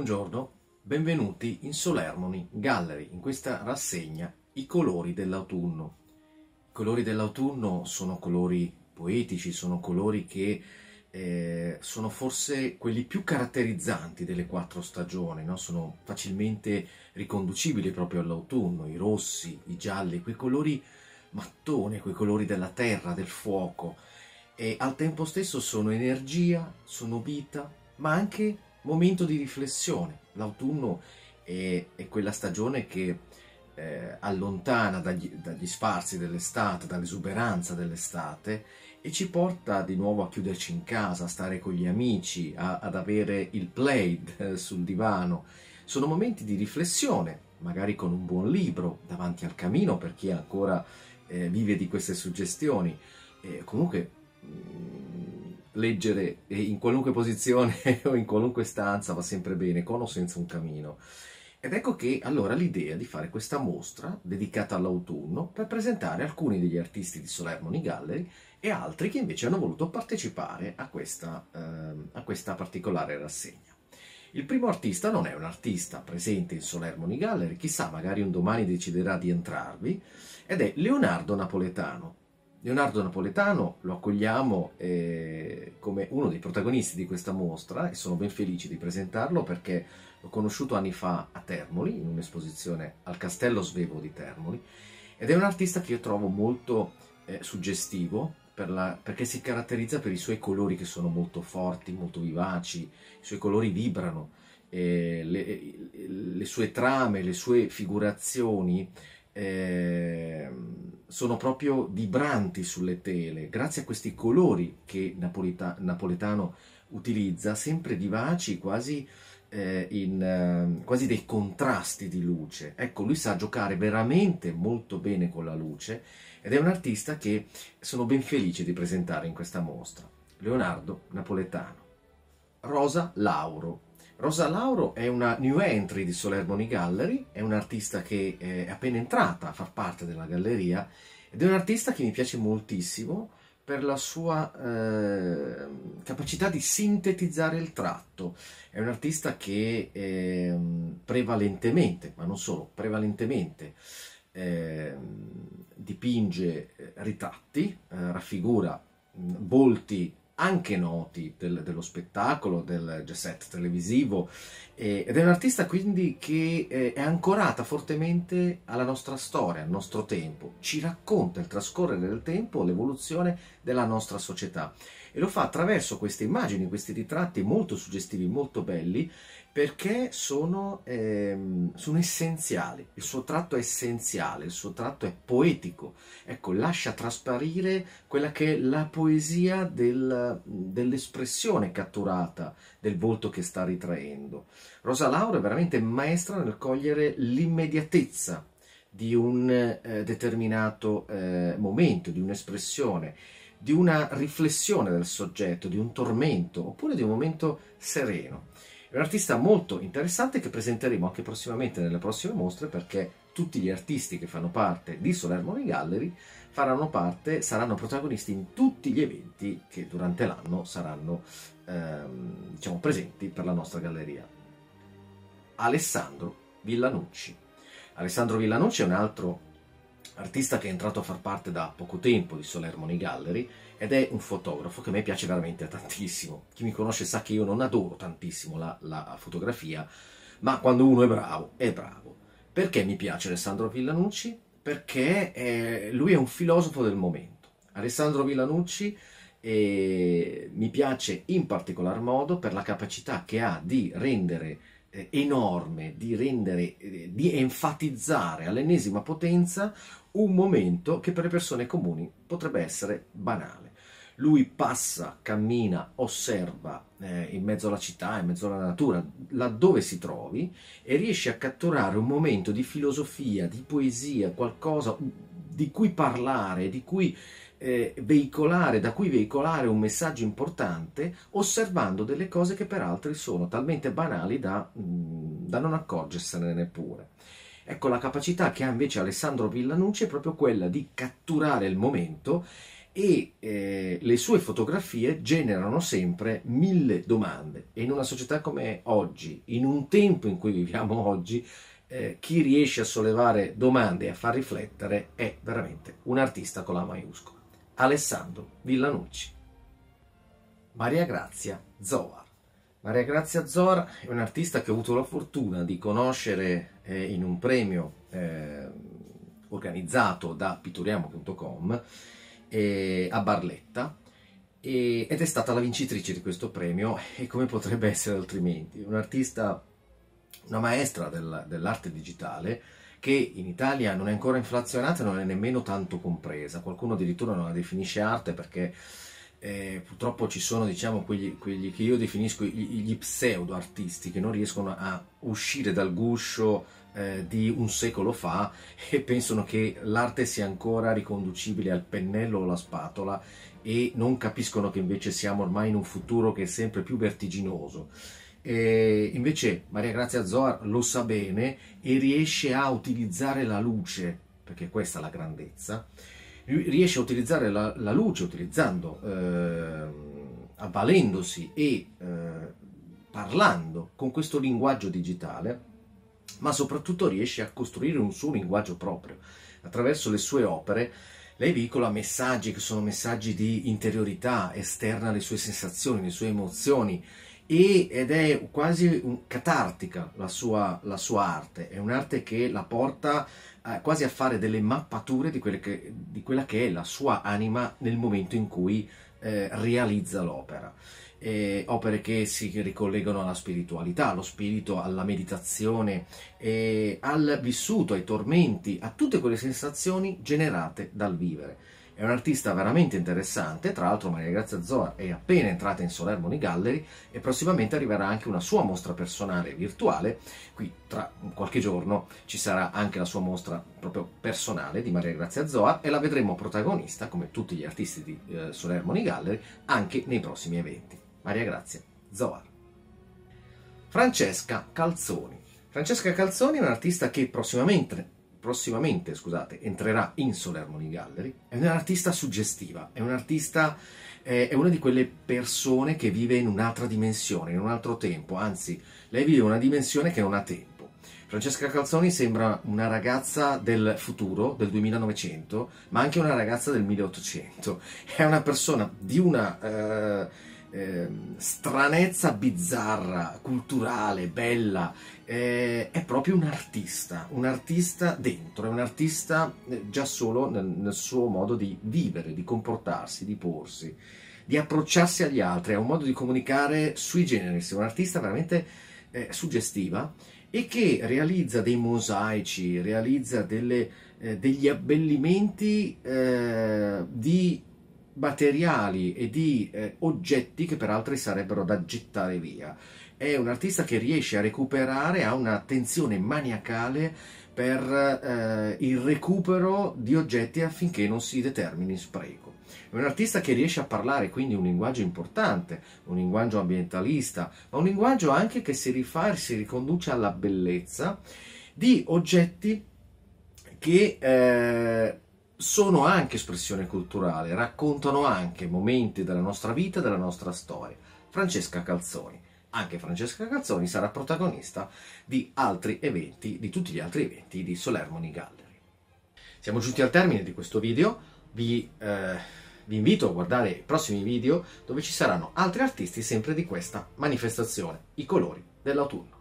Buongiorno, benvenuti in Solermoni Gallery, in questa rassegna I colori dell'autunno. I colori dell'autunno sono colori poetici, sono colori che sono forse quelli più caratterizzanti delle quattro stagioni, no? Sono facilmente riconducibili proprio all'autunno, i rossi, i gialli, quei colori mattone, quei colori della terra, del fuoco, e al tempo stesso sono energia, sono vita, ma anche momento di riflessione. L'autunno è quella stagione che allontana dagli sfarzi dell'estate, dall'esuberanza dell'estate, e ci porta di nuovo a chiuderci in casa, a stare con gli amici, ad avere il play sul divano. Sono momenti di riflessione, magari con un buon libro davanti al camino per chi ancora vive di queste suggestioni. Comunque leggere in qualunque posizione o in qualunque stanza va sempre bene, con o senza un camino. Ed ecco che allora l'idea di fare questa mostra dedicata all'autunno per presentare alcuni degli artisti di Solermoni Gallery e altri che invece hanno voluto partecipare a questa particolare rassegna. Il primo artista non è un artista presente in Solermoni Gallery, chissà, magari un domani deciderà di entrarvi, ed è Leonardo Napoletano. Leonardo Napoletano lo accogliamo come uno dei protagonisti di questa mostra e sono ben felice di presentarlo perché l'ho conosciuto anni fa a Termoli, in un'esposizione al Castello Svevo di Termoli, ed è un artista che io trovo molto suggestivo perché si caratterizza per i suoi colori che sono molto forti, molto vivaci, i suoi colori vibrano, le sue trame, le sue figurazioni sono proprio vibranti sulle tele, grazie a questi colori che Napoletano utilizza, sempre vivaci, quasi dei contrasti di luce. Ecco, lui sa giocare veramente molto bene con la luce ed è un artista che sono ben felice di presentare in questa mostra. Leonardo Napoletano. Rosa Lauro. Rosa Lauro è una new entry di Solermoni Gallery, è un'artista che è appena entrata a far parte della galleria ed è un artista che mi piace moltissimo per la sua capacità di sintetizzare il tratto. È un artista che prevalentemente, ma non solo, prevalentemente dipinge ritratti, raffigura volti anche noti dello spettacolo, del jet set televisivo, ed è un artista quindi che è ancorata fortemente alla nostra storia, al nostro tempo, ci racconta il trascorrere del tempo, l'evoluzione della nostra società e lo fa attraverso queste immagini, questi ritratti molto suggestivi, molto belli, perché sono essenziali, il suo tratto è essenziale, il suo tratto è poetico, ecco, lascia trasparire quella che è la poesia dell'espressione catturata del volto che sta ritraendo. Rosa Lauro è veramente maestra nel cogliere l'immediatezza di un determinato momento, di un'espressione, di una riflessione del soggetto, di un tormento, oppure di un momento sereno. È un artista molto interessante che presenteremo anche prossimamente nelle prossime mostre, perché tutti gli artisti che fanno parte di Solermoni Gallery saranno protagonisti in tutti gli eventi che durante l'anno saranno diciamo, presenti per la nostra galleria. Alessandro Villanucci. Alessandro Villanucci è un altro artista che è entrato a far parte da poco tempo di Solermoni Gallery ed è un fotografo che a me piace veramente tantissimo. Chi mi conosce sa che io non adoro tantissimo la fotografia, ma quando uno è bravo, è bravo. Perché mi piace Alessandro Villanucci? Perché lui è un filosofo del momento. Alessandro Villanucci mi piace in particolar modo per la capacità che ha di rendere enorme, di enfatizzare all'ennesima potenza un momento che per le persone comuni potrebbe essere banale. Lui passa, cammina, osserva in mezzo alla città, in mezzo alla natura, laddove si trovi, e riesce a catturare un momento di filosofia, di poesia, qualcosa di cui parlare, di cui da cui veicolare un messaggio importante, osservando delle cose che per altri sono talmente banali da non accorgersene neppure. Ecco, la capacità che ha invece Alessandro Villanucci è proprio quella di catturare il momento e le sue fotografie generano sempre 1000 domande, e in una società come oggi, in un tempo in cui viviamo oggi, chi riesce a sollevare domande e a far riflettere è veramente un artista con la maiuscola. Alessandro Villanucci. Maria Grazia Zoar. Maria Grazia Zoar è un artista che ho avuto la fortuna di conoscere in un premio organizzato da pittoriamo.com a Barletta, ed è stata la vincitrice di questo premio, e come potrebbe essere altrimenti, un'artista, una maestra dell'arte digitale, che in Italia non è ancora inflazionata e non è nemmeno tanto compresa. Qualcuno addirittura non la definisce arte perché purtroppo ci sono, diciamo, quelli che io definisco gli pseudo artisti, che non riescono a uscire dal guscio di un secolo fa e pensano che l'arte sia ancora riconducibile al pennello o alla spatola, e non capiscono che invece siamo ormai in un futuro che è sempre più vertiginoso. Invece Maria Grazia Zoar lo sa bene e riesce a utilizzare la luce, perché questa è la grandezza. Riesce a utilizzare la luce utilizzando, avvalendosi e parlando con questo linguaggio digitale, ma soprattutto riesce a costruire un suo linguaggio proprio. Attraverso le sue opere lei veicola messaggi che sono messaggi di interiorità, esterna alle sue sensazioni, alle sue emozioni, ed è quasi catartica la sua arte. È un'arte che la porta quasi a fare delle mappature di quella che è la sua anima nel momento in cui realizza l'opera. Opere che si ricollegano alla spiritualità, allo spirito, alla meditazione, al vissuto, ai tormenti, a tutte quelle sensazioni generate dal vivere. È un artista veramente interessante. Tra l'altro Maria Grazia Zoar è appena entrata in Soler Money Gallery e prossimamente arriverà anche una sua mostra personale virtuale. Qui tra qualche giorno ci sarà anche la sua mostra proprio personale di Maria Grazia Zoar, e la vedremo protagonista, come tutti gli artisti di Soler Money Gallery, anche nei prossimi eventi. Maria Grazia Zoar. Francesca Calzoni. Francesca Calzoni è un'artista che prossimamente entrerà in Soler Money Gallery. È un'artista suggestiva, è un'artista, è una di quelle persone che vive in un'altra dimensione, in un altro tempo, anzi lei vive una dimensione che non ha tempo. Francesca Calzoni sembra una ragazza del futuro, del 2900, ma anche una ragazza del 1800. È una persona di una stranezza bizzarra, culturale, bella. È proprio un artista dentro, è un artista già solo nel suo modo di vivere, di comportarsi, di porsi, di approcciarsi agli altri. Ha un modo di comunicare sui generis, è un'artista veramente suggestiva, e che realizza dei mosaici, realizza degli abbellimenti di materiali e di oggetti che per altri sarebbero da gettare via. È un artista che riesce a recuperare, ha un'attenzione maniacale per il recupero di oggetti affinché non si determini spreco. È un artista che riesce a parlare quindi un linguaggio importante, un linguaggio ambientalista, ma un linguaggio anche che si rifà e si riconduce alla bellezza di oggetti che sono anche espressione culturale, raccontano anche momenti della nostra vita, della nostra storia. Francesca Calzoni. Anche Francesca Calzoni sarà protagonista di altri eventi, di tutti gli altri eventi di Soler Money Gallery. Siamo giunti al termine di questo video. Vi invito a guardare i prossimi video, dove ci saranno altri artisti sempre di questa manifestazione, i colori dell'autunno.